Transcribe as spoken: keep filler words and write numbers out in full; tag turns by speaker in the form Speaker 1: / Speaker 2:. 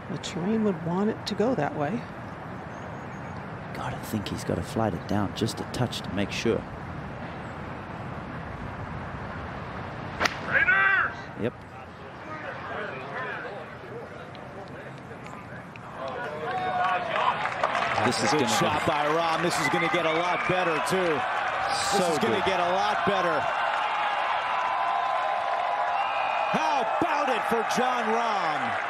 Speaker 1: The terrain would want it to go that way.
Speaker 2: Gotta think he's got to flight it down just a touch to make sure.
Speaker 3: Raiders!
Speaker 2: Yep.
Speaker 4: This is a good shot by Rahm. This is going to get a lot better, too.
Speaker 2: So
Speaker 4: this is going to get a lot better. How about it for Jon Rahm?